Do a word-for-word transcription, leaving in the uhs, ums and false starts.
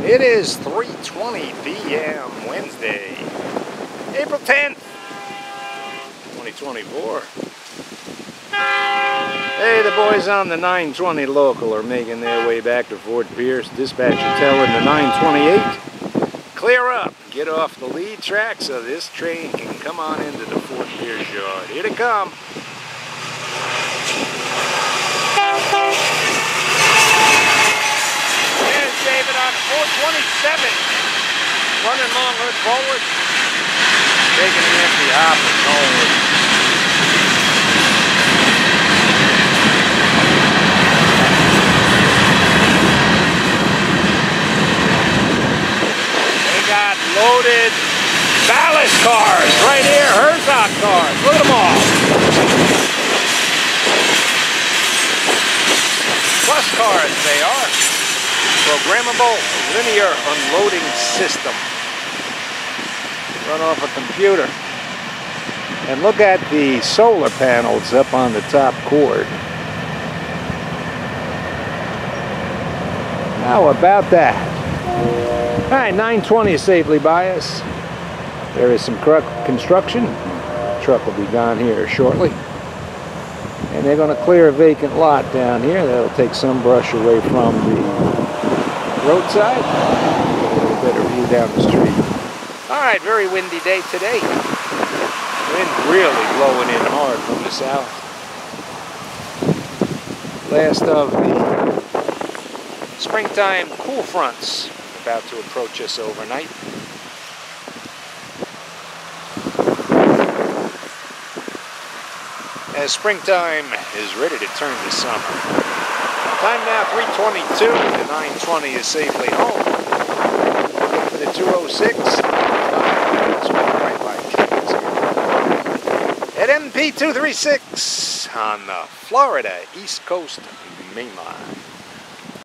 It is three twenty p m Wednesday, April tenth, twenty twenty-four. Hey, the boys on the nine twenty local are making their way back to Fort Pierce. Dispatcher telling the nine twenty-eight, clear up, get off the lead track so this train can come on into the Fort Pierce yard. Here they come. There's David on four twenty-seven, running long hood forward, taking an empty hop and forward. Got loaded ballast cars right here, Herzog cars. Look at them all. Bus cars they are. Programmable linear unloading system. Run off a computer. And look at the solar panels up on the top cord. How about that? Alright, nine twenty is safely by us. There is some construction. The truck will be gone here shortly. And they're going to clear a vacant lot down here. That'll take some brush away from the roadside. Get a little better view down the street. Alright, very windy day today. Wind really blowing in hard from the south. Last of the springtime cool fronts about to approach us overnight. As springtime is ready to turn to summer. Time now three twenty-two, the nine twenty is safely home. Look for the two oh six. Right by at M P two thirty-six on the Florida East Coast Main Line.